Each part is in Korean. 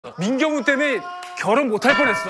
민경우 때문에 결혼 못할 뻔했어.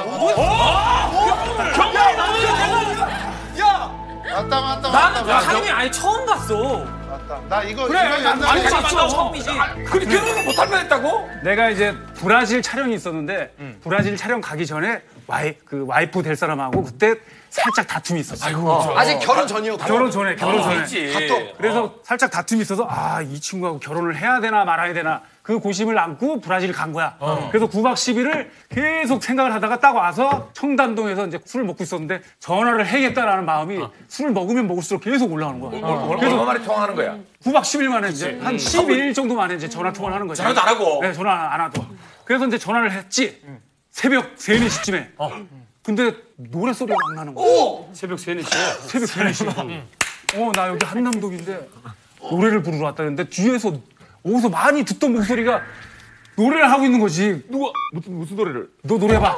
맞다. 나는 상임이 아예 처음 봤어. 맞다. 나 이거 그래, 이거 옛날에 아니 맞죠? 처음이지. 그렇게 결혼을 못할 뻔했다고? 내가 이제 브라질 촬영이 있었는데 브라질 촬영 가기 전에 와이프 될 사람하고 그때 살짝 다툼이 있었어. 아직 결혼 전이었고. 결혼 전에. 있지. 그래서 살짝 다툼이 있어서 이 친구하고 결혼을 해야 되나 말아야 되나 그 고심을 안고 브라질 간 거야. 그래서 9박 10일을 계속 생각을 하다가 딱 와서 청담동에서 이제 술을 먹고 있었는데 전화를 해야겠다라는 마음이 술을 먹으면 먹을수록 계속 올라오는 거야. 얼마 만에 통화하는 거야? 9박 10일 만에 이제 한 12일 정도 만에 이제 전화 통화를 하는 거지. 전화도 안 하고? 네, 전화 안 하고. 그래서 이제 전화를 했지. 새벽 3, 4시쯤에. 근데 노래 소리가 막 나는 거야. 새벽 3, 4시에. 새벽 3, 4시. 나 여기 한남동인데 노래를 부르러 왔다는데 뒤에서 어디서 많이 듣던 목소리가 노래를 하고 있는 거지. 누가 무슨 노래를? 너 노래해봐.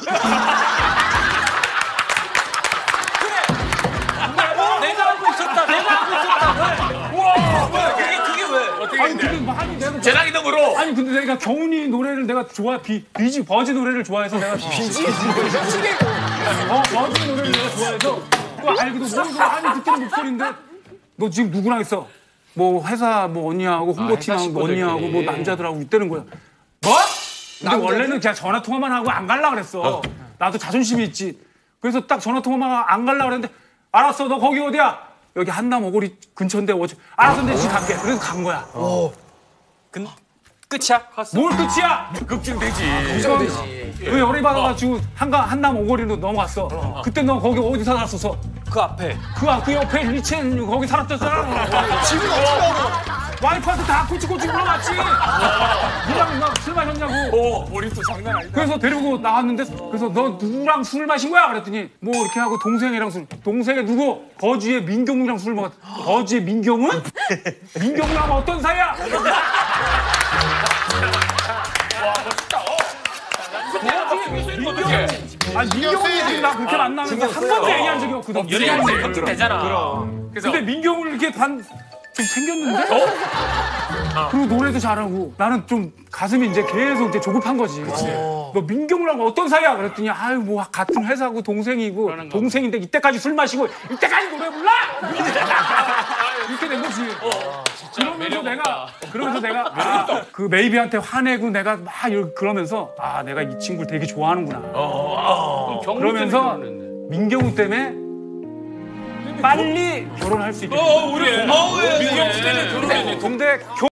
내가 하고 있었다. 우와, 뭐야? 그게 왜? 어떻게 아니 근데 많이 내가 재난이 등으로. 아니 근데 내가 경훈이 노래를 내가 비지 버즈 노래를 좋아해서 내가 버즈 노래를 내가 좋아해서 또 알기도 모르고 많이 듣던 목소리인데 너 지금 누구랑 있어? 뭐 회사 뭐 언니하고 홍보팀하고 언니하고 뭐 남자들하고 있다는 거야. 뭐? 근데 원래는 그냥 전화 통화만 하고 안 갈라 그랬어. 나도 자존심이 있지. 그래서 딱 전화 통화만 안 갈라 그랬는데 알았어 너 거기 어디야? 여기 한남 오거리 근처인데 알았어 내 집 갈게. 그래서 간 거야. 끝이야? 뭘 끝이야? 걱정되지. 그 열이 받아가지고 한남 오거리로 넘어갔어. 그때 너 거기 어디 살았었어? 그 앞에. 그 옆에 리첸 거기 살았잖아. 지금 어떻게 와이프한테 다 꼬치꼬치 물어봤지. 누구랑 막 술 마셨냐고. 우리 또 장난 아니다. 그래서 데리고 나왔는데 그래서 너 누구랑 술을 마신 거야? 그랬더니 뭐 이렇게 하고 동생이랑 술. 동생이 누구? 거지의 민경훈이랑 술을 먹었어. 거지의 민경훈? 민경훈하고 어떤 사이야? 아니 민경훈이 나 그렇게 만나면서 한 번도 얘기한 적이 없거든. 연예인들 되잖아. 그래서 근데 민경훈을 이렇게 좀 생겼는데? 그리고 노래도 잘하고 나는 좀 가슴이 이제 계속 이제 조급한 거지. 너 민경훈하고 어떤 사이야? 그랬더니 아유 뭐 같은 회사고 동생이고 동생인데 이때까지 술 마시고 이때까지 노래 불러? 이렇게 된 거지. 그러면서 내가 그 메이비한테 화내고 내가 막 그러면서 내가 이 친구를 되게 좋아하는구나. 그러면서 민경훈 때문에 빨리 결혼할 수 있게. 우리 고마워해. 민경 씨 때문에 결혼했네. 근데